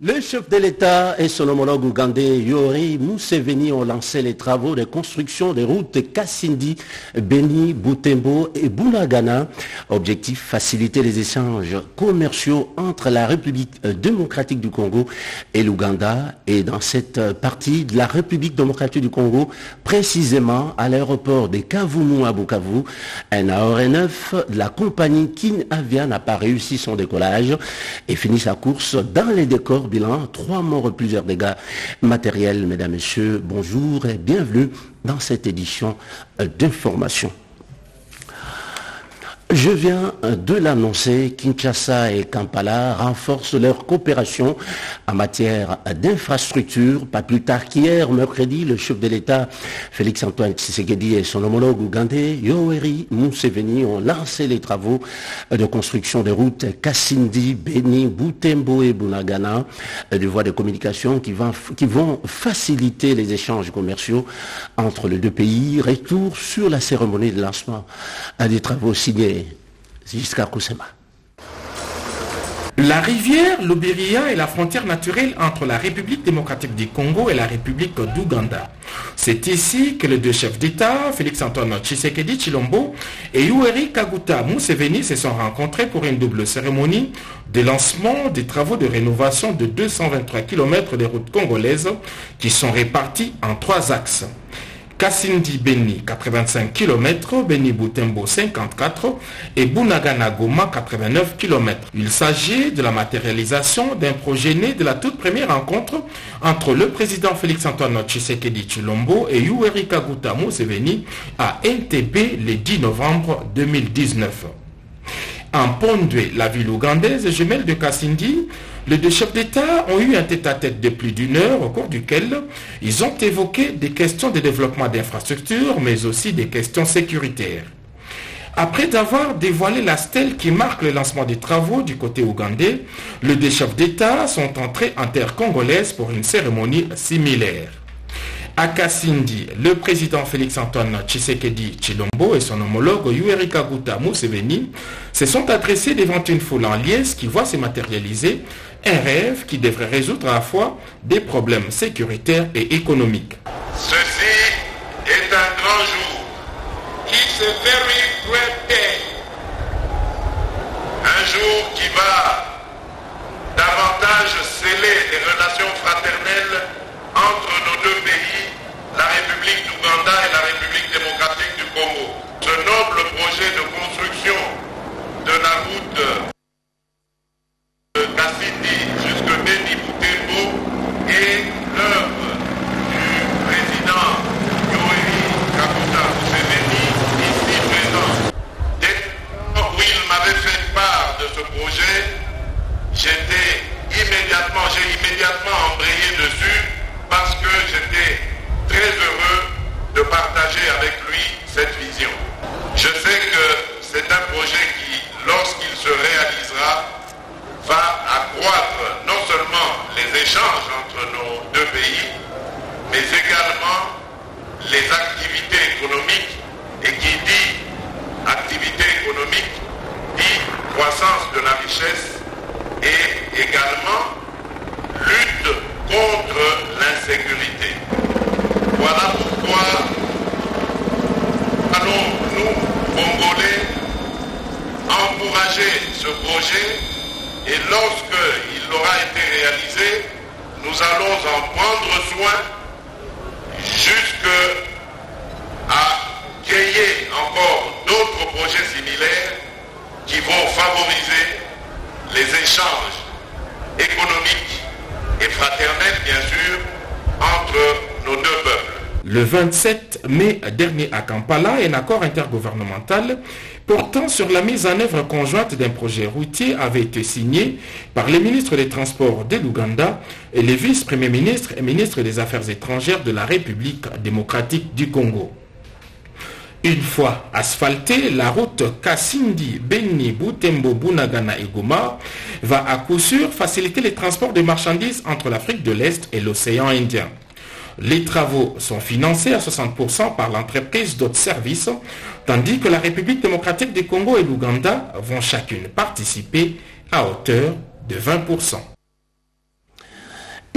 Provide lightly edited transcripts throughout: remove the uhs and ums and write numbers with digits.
Le chef de l'État et son homologue ougandais Yoweri Museveni ont lancé les travaux de construction des routes Kasindi, Beni, Butembo et Bunagana. Objectif, faciliter les échanges commerciaux entre la République démocratique du Congo et l'Ouganda. Et dans cette partie de la République démocratique du Congo, précisément à l'aéroport de Kavumu à Bukavu, un AOR9 de la compagnie Kin Avia n'a pas réussi son décollage et finit sa course dans les décors. Bilan, 3 morts et plusieurs dégâts matériels. Mesdames, Messieurs, bonjour et bienvenue dans cette édition d'information. Je viens de l'annoncer, Kinshasa et Kampala renforcent leur coopération en matière d'infrastructure. Pas plus tard qu'hier, mercredi, le chef de l'État, Félix-Antoine Tshisekedi, et son homologue ougandais, Yoweri Museveni, ont lancé les travaux de construction des routes Kasindi, Beni, Butembo et Bunagana, des voies de communication qui vont faciliter les échanges commerciaux entre les deux pays. Retour sur la cérémonie de lancement des travaux signés. Jusqu'à Kusema. La rivière Luberiya est la frontière naturelle entre la République démocratique du Congo et la République d'Ouganda. C'est ici que les deux chefs d'État, Félix-Antoine Tshisekedi Tshilombo et Yoweri Kaguta Museveni, se sont rencontrés pour une double cérémonie de lancement des travaux de rénovation de 223 km des routes congolaises qui sont réparties en 3 axes. Kasindi Beni 85 km, Beni Butembo 54 et Bunagana Goma 89 km. Il s'agit de la matérialisation d'un projet né de la toute première rencontre entre le président Félix-Antoine Tshisekedi Tshilombo et Yoweri Kaguta Museveni à Entebbe le 10 novembre 2019. En Pondwe, la ville ougandaise jumelle de Kasindi, les deux chefs d'État ont eu un tête-à-tête de plus d'1 heure au cours duquel ils ont évoqué des questions de développement d'infrastructures, mais aussi des questions sécuritaires. Après avoir dévoilé la stèle qui marque le lancement des travaux du côté ougandais, les deux chefs d'État sont entrés en terre congolaise pour une cérémonie similaire. À Kasindi, le président Félix-Antoine Tshisekedi Tshilombo et son homologue Yoweri Kaguta Museveni se sont adressés devant une foule en liesse qui voit se matérialiser un rêve qui devrait résoudre à la fois des problèmes sécuritaires et économiques. Ceci est un grand jour. It's a very great day. Un jour qui va davantage sceller des relations fraternelles entre nos deux pays, la République d'Ouganda et la République démocratique du Congo. Ce noble projet de construction de la route de Kasindi jusque Beni Butembo est l'œuvre du président Yoweri Kaguta Museveni, ici présent. Dès lors où il m'avait fait part de ce projet, j'ai immédiatement embrayé dessus parce que j'étais très heureux de partager avec lui cette vision. Je sais que c'est un projet qui, lorsqu'il se réalisera, va accroître non seulement les échanges entre nos deux pays, mais également les activités économiques. Et qui dit activité économique dit croissance de la richesse et également lutte contre l'insécurité. Voilà pourquoi allons nous, Congolais, encourager ce projet et lorsque il aura été réalisé, nous allons en prendre soin jusqu'à créer encore d'autres projets similaires qui vont favoriser les échanges économiques et fraternels, bien sûr, entre nos deux peuples. Le 27 mai dernier à Kampala, un accord intergouvernemental portant sur la mise en œuvre conjointe d'un projet routier avait été signé par les ministres des Transports de l'Ouganda et les vice-premiers ministres et ministres des Affaires étrangères de la République démocratique du Congo. Une fois asphaltée, la route Kasindi, Beni, Butembo, Bunagana et Goma va à coup sûr faciliter les transports de marchandises entre l'Afrique de l'Est et l'océan Indien. Les travaux sont financés à 60% par l'entreprise d'autres services, tandis que la République démocratique du Congo et l'Ouganda vont chacune participer à hauteur de 20%.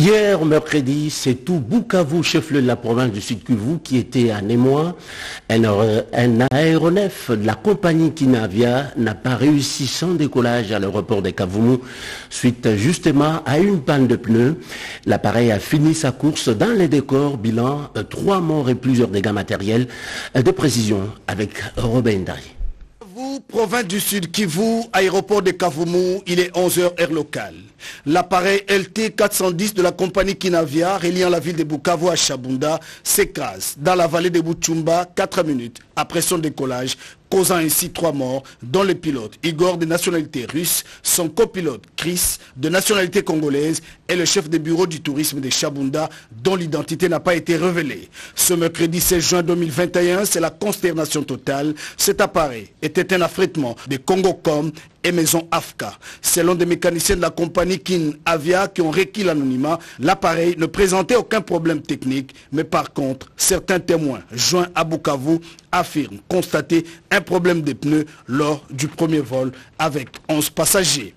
Hier, mercredi, c'est tout Bukavu, chef-lieu de la province du Sud-Kivu, qui était en émoi. Un aéronef de la compagnie Kinavia n'a pas réussi son décollage à l'aéroport de Kavumu suite justement à une panne de pneus. L'appareil a fini sa course dans les décors, bilan 3 morts et plusieurs dégâts matériels. De précision avec Robin Dari. Province du Sud Kivu, aéroport de Kavumu, il est 11h heure locale. L'appareil LT 410 de la compagnie Kinavia, reliant la ville de Bukavu à Shabunda, s'écrase dans la vallée de Buchumba 4 minutes après son décollage, causant ainsi 3 morts, dont le pilote Igor de nationalité russe, son copilote Chris de nationalité congolaise et le chef de bureau du tourisme de Shabunda, dont l'identité n'a pas été révélée. Ce mercredi 16 juin 2021, c'est la consternation totale. Cet appareil était un affrètement de Congocom et Maison Afka. Selon des mécaniciens de la compagnie Kinavia qui ont requis l'anonymat, l'appareil ne présentait aucun problème technique, mais par contre, certains témoins joints à Bukavu affirment constater un problème de pneus lors du premier vol avec 11 passagers.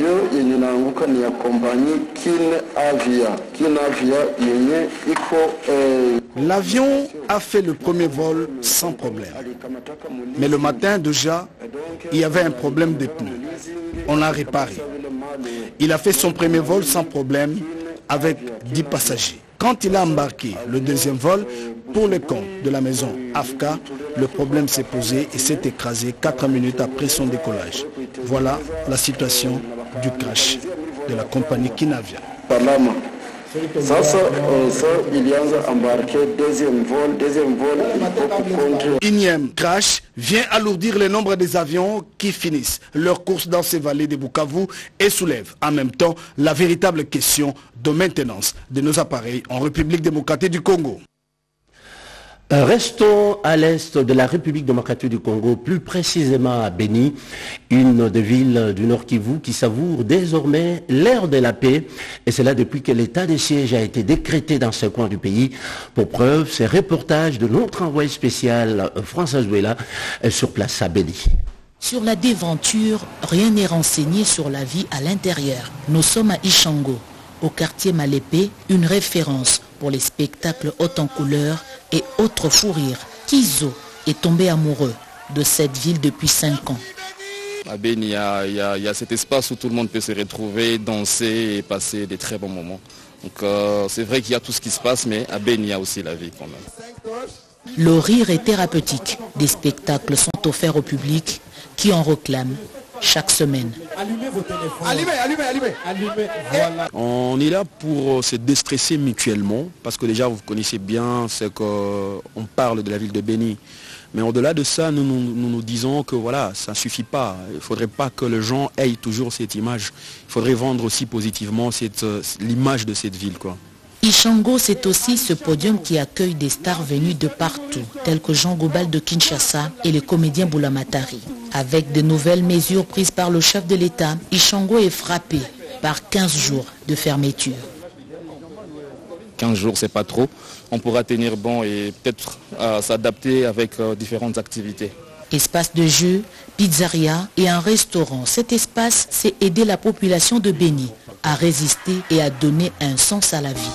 L'avion a fait le premier vol sans problème. Mais le matin déjà, il y avait un problème de pneus. On l'a réparé. Il a fait son premier vol sans problème avec 10 passagers. Quand il a embarqué le deuxième vol, pour le compte de la maison Afka, le problème s'est posé et s'est écrasé 4 minutes après son décollage. Voilà la situation du crash de la compagnie Kinavia. Énième crash vient alourdir le nombre des avions qui finissent leur course dans ces vallées de Bukavu et soulève en même temps la véritable question de maintenance de nos appareils en République démocratique du Congo. Restons à l'est de la République démocratique du Congo, plus précisément à Beni, une des villes du Nord Kivu qui savoure désormais l'ère de la paix, et cela depuis que l'état de siège a été décrété dans ce coin du pays. Pour preuve, ces reportages de notre envoyé spécial François Zouela sur place à Beni. Sur la déventure, rien n'est renseigné sur la vie à l'intérieur. Nous sommes à Ishango, au quartier Malépé, une référence pour les spectacles haute en couleurs et autres fous rires. Kizo est tombé amoureux de cette ville depuis 5 ans. À Beni, il y a cet espace où tout le monde peut se retrouver, danser et passer des très bons moments. Donc c'est vrai qu'il y a tout ce qui se passe, mais à Beni, il y a aussi la vie quand même. Le rire est thérapeutique. Des spectacles sont offerts au public qui en réclament chaque semaine. Allumez vos téléphones. Allumez. Voilà. On est là pour se déstresser mutuellement, parce que déjà vous connaissez bien ce qu'on parle de la ville de Beni. Mais au-delà de ça, nous disons que voilà, ça ne suffit pas. Il ne faudrait pas que les gens aient toujours cette image. Il faudrait vendre aussi positivement l'image de cette ville, quoi. Ishango, c'est aussi ce podium qui accueille des stars venues de partout, tels que Jean Gobal de Kinshasa et le comédien Boulamatari. Avec de nouvelles mesures prises par le chef de l'État, Ishango est frappé par 15 jours de fermeture. 15 jours, c'est pas trop. On pourra tenir bon et peut-être s'adapter avec différentes activités. Espace de jeu, pizzeria et un restaurant. Cet espace, c'est aider la population de Beni à résister et à donner un sens à la vie.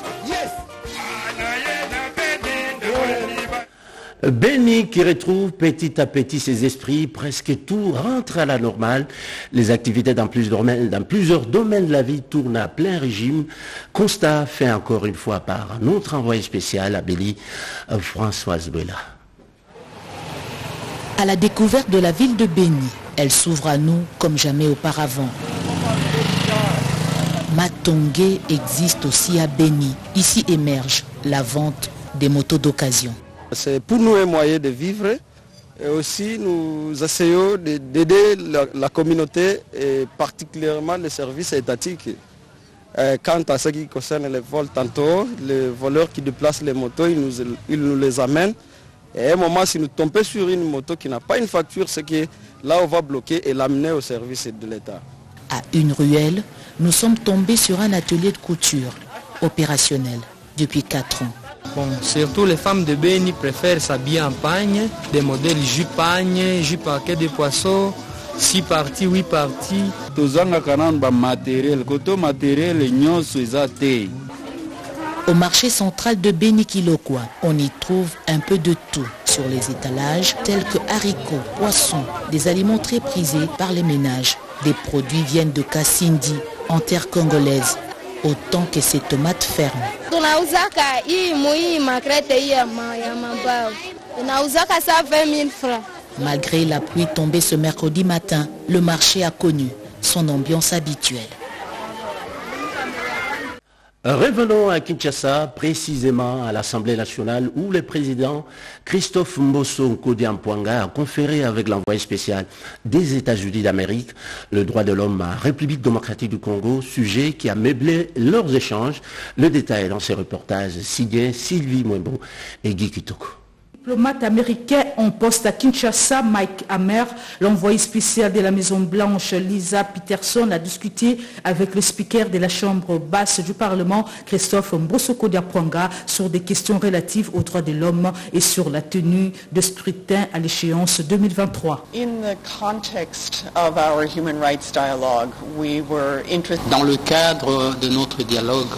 Beni qui retrouve petit à petit ses esprits, presque tout rentre à la normale. Les activités dans plusieurs domaines de la vie tournent à plein régime. Constat fait encore une fois par notre envoyé spécial à Beni, François Zouela. À la découverte de la ville de Beni, elle s'ouvre à nous comme jamais auparavant. Matongé existe aussi à Beni. Ici émerge la vente des motos d'occasion. C'est pour nous un moyen de vivre et aussi nous essayons d'aider la communauté et particulièrement les services étatiques. Quant à ce qui concerne les vols, tantôt les voleurs qui déplacent les motos, ils nous les amènent. Et à un moment, si nous tombons sur une moto qui n'a pas une facture, c'est que là on va bloquer et l'amener au service de l'État. À une ruelle, nous sommes tombés sur un atelier de couture opérationnel depuis 4 ans. Bon, surtout les femmes de Beni préfèrent s'habiller en pagne, des modèles jupe pagne, jupe à quai de poisson, 6 parties, 8 parties. Au marché central de Béni-Kilokwa, on y trouve un peu de tout sur les étalages tels que haricots, poissons, des aliments très prisés par les ménages. Des produits viennent de Kasindi, en terre congolaise, autant que ces tomates fermes. Malgré la pluie tombée ce mercredi matin, le marché a connu son ambiance habituelle. Revenons à Kinshasa, précisément à l'Assemblée nationale où le président Christophe Mbosso Nkodi-Ampouanga a conféré avec l'envoyé spécial des États-Unis d'Amérique le droit de l'homme à République démocratique du Congo, sujet qui a meublé leurs échanges. Le détail dans ces reportages signés Sylvie Mwembo et Guy Kitoko. Diplomate américain en poste à Kinshasa, Mike Hammer, l'envoyé spécial de la Maison-Blanche, Lisa Peterson, a discuté avec le speaker de la Chambre basse du Parlement, Christophe Mbosso Nkodi-Ampouanga, sur des questions relatives aux droits de l'homme et sur la tenue de scrutin à l'échéance 2023. Dans le cadre de notre dialogue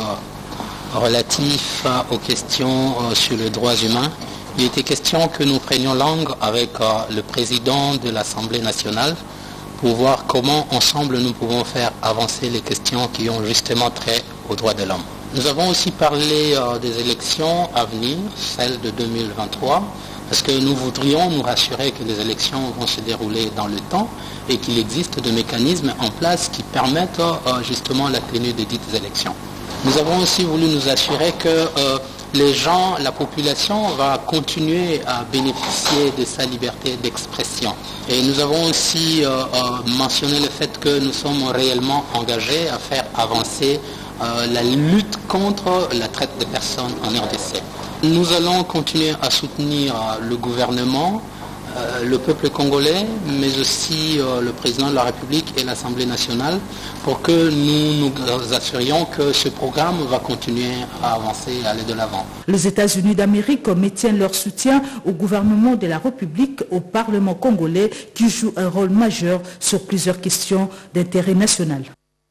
relatif aux questions sur les droits humains, il était question que nous prenions langue avec le président de l'Assemblée nationale pour voir comment ensemble nous pouvons faire avancer les questions qui ont justement trait aux droits de l'homme. Nous avons aussi parlé des élections à venir, celles de 2023, parce que nous voudrions nous rassurer que les élections vont se dérouler dans le temps et qu'il existe des mécanismes en place qui permettent justement la tenue de dites élections. Nous avons aussi voulu nous assurer que les gens, la population va continuer à bénéficier de sa liberté d'expression. Et nous avons aussi mentionné le fait que nous sommes réellement engagés à faire avancer la lutte contre la traite des personnes en RDC. Nous allons continuer à soutenir le gouvernement, le peuple congolais, mais aussi le président de la République et l'Assemblée nationale pour que nous nous assurions que ce programme va continuer à avancer et aller de l'avant. Les États-Unis d'Amérique maintiennent leur soutien au gouvernement de la République, au Parlement congolais qui joue un rôle majeur sur plusieurs questions d'intérêt national.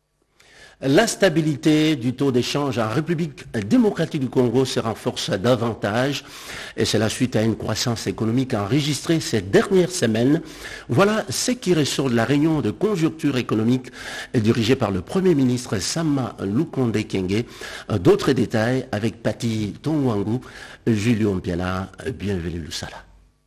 La stabilité du taux d'échange en République démocratique du Congo se renforce davantage et c'est la suite à une croissance économique enregistrée ces dernières semaines. Voilà ce qui ressort de la réunion de conjoncture économique dirigée par le Premier ministre Sama Lukonde Kyenge. D'autres détails avec Pati Tongwangu, Julien Piala, bienvenue Lusala.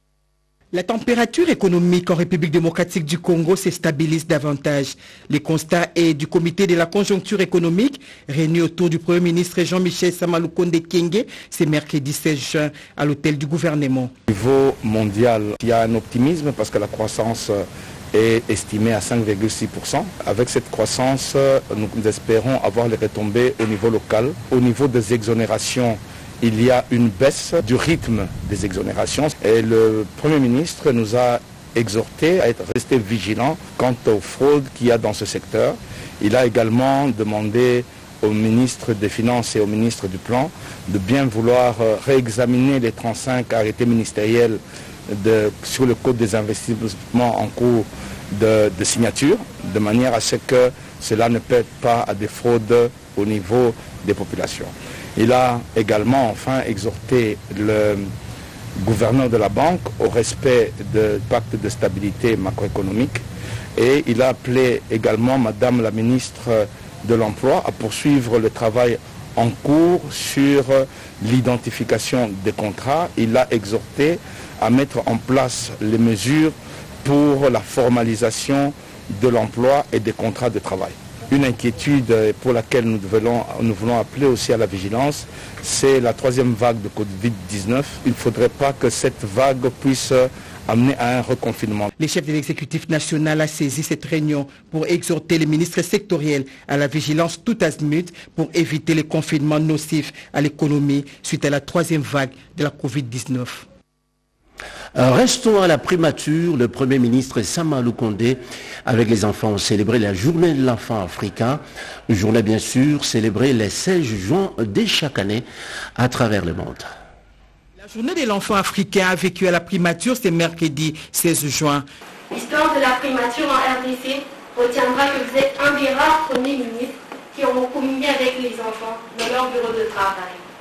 La température économique en République démocratique du Congo se stabilise davantage. Le constat est du comité de la conjoncture économique réuni autour du Premier ministre Jean-Michel Sama Lukonde Kyenge ce mercredi 16 juin à l'hôtel du gouvernement. Au niveau mondial, il y a un optimisme parce que la croissance est estimée à 5,6%. Avec cette croissance, nous espérons avoir les retombées au niveau local. Au niveau des exonérations, il y a une baisse du rythme des exonérations et le Premier ministre nous a exhorté à être resté vigilant quant aux fraudes qu'il y a dans ce secteur. Il a également demandé au ministre des Finances et au ministre du Plan de bien vouloir réexaminer les 35 arrêtés ministériels sur le code des investissements en cours de signature, de manière à ce que cela ne pète pas à des fraudes au niveau des populations. Il a également enfin exhorté le gouverneur de la banque au respect du pacte de stabilité macroéconomique et il a appelé également Madame la ministre de l'Emploi à poursuivre le travail en cours sur l'identification des contrats. Il a exhorté à mettre en place les mesures pour la formalisation de l'emploi et des contrats de travail. Une inquiétude pour laquelle nous voulons appeler aussi à la vigilance, c'est la troisième vague de Covid-19. Il ne faudrait pas que cette vague puisse amener à un reconfinement. Le chef de l'exécutif national a saisi cette réunion pour exhorter les ministres sectoriels à la vigilance tout azimut pour éviter les confinements nocifs à l'économie suite à la troisième vague de la Covid-19. Restons à la primature. Le Premier ministre Sama Lukonde avec les enfants ont célébré la journée de l'enfant africain. Une journée bien sûr célébrée le 16 juin dès chaque année à travers le monde. La journée de l'enfant africain a vécu à la primature ce mercredi 16 juin. L'histoire de la primature en RDC retiendra que vous êtes un des rares premiers ministres qui ont communié avec les enfants dans leur bureau de travail.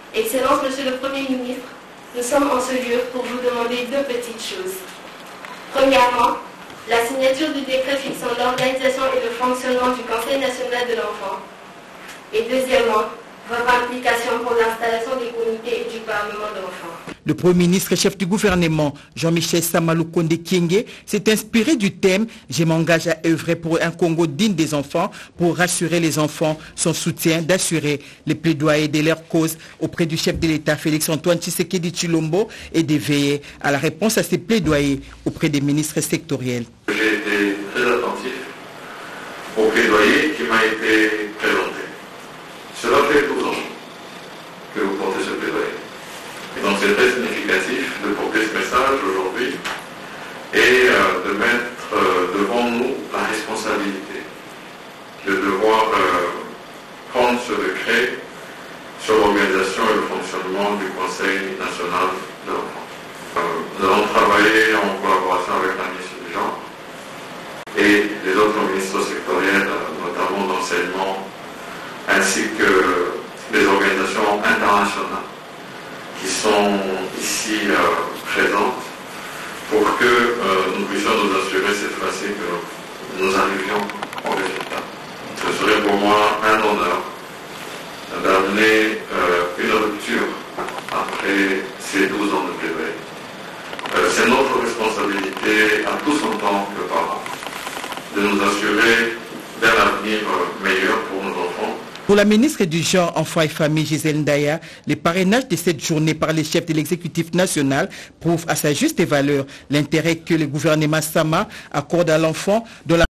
Excellence, Monsieur le Premier ministre, nous sommes en ce lieu pour vous demander deux petites choses. Premièrement, la signature du décret fixant l'organisation et le fonctionnement du Conseil national de l'enfant. Et deuxièmement, votre implication pour l'installation des comités et du Parlement d'enfants. Le Premier ministre et chef du gouvernement, Jean-Michel Samaloukonde Kyenge, s'est inspiré du thème « Je m'engage à œuvrer pour un Congo digne des enfants » pour rassurer les enfants, son soutien, d'assurer les plaidoyers de leur cause auprès du chef de l'État Félix-Antoine Tshisekedi Tshilombo et de veiller à la réponse à ces plaidoyers auprès des ministres sectoriels. J'ai été très attentif au plaidoyer qui m'a été présenté. Cela fait 12 ans que vous portez ce plaidoyer. Et donc c'est très significatif de porter ce message aujourd'hui et de mettre devant nous la responsabilité de devoir prendre ce décret sur l'organisation et le fonctionnement du Conseil national de l'enfant. Nous allons travailler en collaboration avec la ministre du Genre et les autres ministres sectoriels, notamment d'enseignement, ainsi que les organisations internationales qui sont ici présentes pour que nous puissions nous assurer cette fois-ci que nous arrivions au résultat. Ce serait pour moi un honneur d'amener une rupture après ces 12 ans de plaidoyer. C'est notre responsabilité à tous en tant que parents de nous assurer d'un avenir meilleur pour nos enfants. Pour la ministre du Genre, Enfants et Familles, Gisèle Ndaya, le parrainage de cette journée par les chefs de l'exécutif national prouve à sa juste valeur l'intérêt que le gouvernement Sama accorde à l'enfant dans la